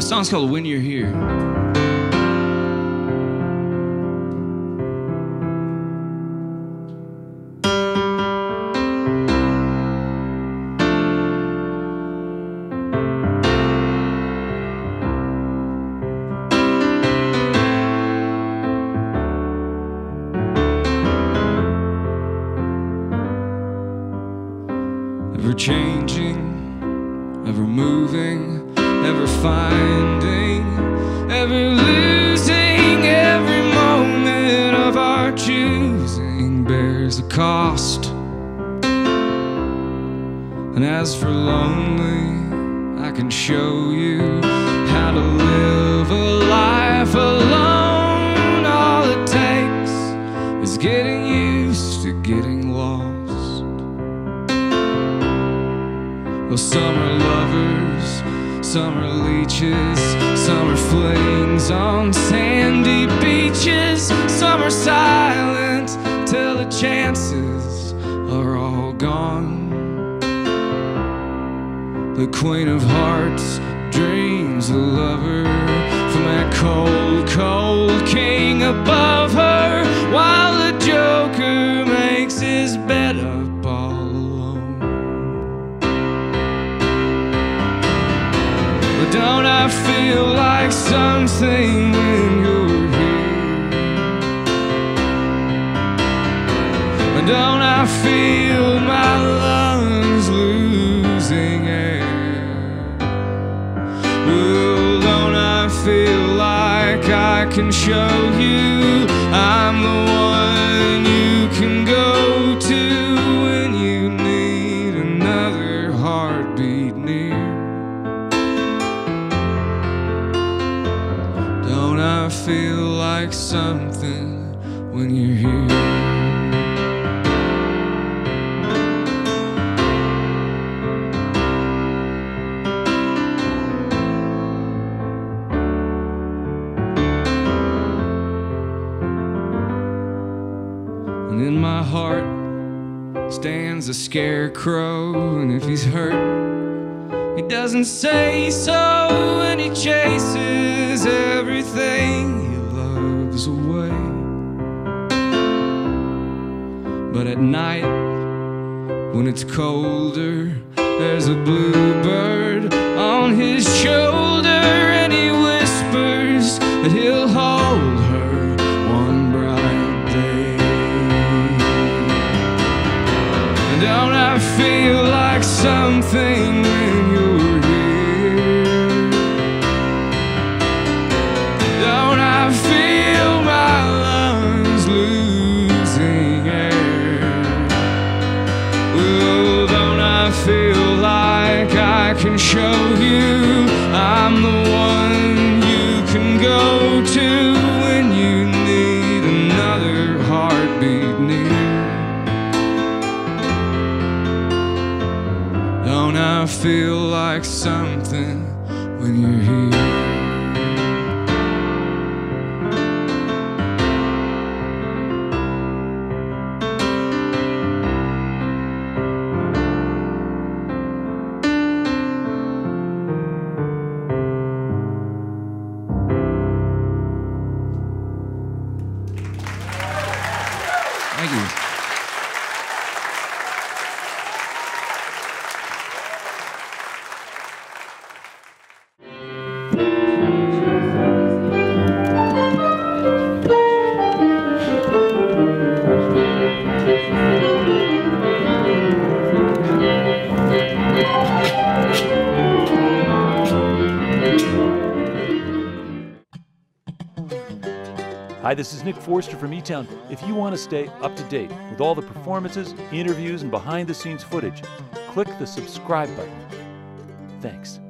song's called When You're Here. Ever changing, ever moving, ever finding, ever losing. Every moment of our choosing bears a cost. And as for lonely, I can show you how to live a life alone. All it takes is getting used to getting lost. Well, some are lovers, some are leeches, some are flings on sandy beaches, some are silent till the chances are all gone. The Queen of Hearts dreams a lover from that cold, cold king above her, while the Joker makes his bed up all alone. But don't I feel like something when you're here? But don't I feel my lungs losing air? Well, don't I feel like I can show you I'm the one you can go to when you need another heartbeat near? Don't I feel like something when you're here? And in my heart stands a scarecrow, and if he's hurt, he doesn't say so, and he chases everything he loves away. But at night, when it's colder, there's a bluebird on his shoulder, and he whispers that he'll hold her one bright day. Don't I feel like something when you're here? Don't I feel my lungs losing air? Well, don't I feel like I can show you I'm the one you can go to when you need another heartbeat near? Don't I feel like something when you're here? Thank you. Hi, this is Nick Forster from eTown. If you want to stay up to date with all the performances, interviews, and behind-the-scenes footage, click the subscribe button. Thanks.